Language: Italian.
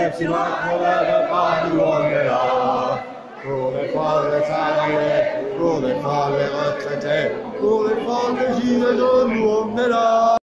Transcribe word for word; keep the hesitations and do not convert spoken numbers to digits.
che si raccoglieva pane uomerà, come folle sale, come folle rocce, come folle gira non uomerà.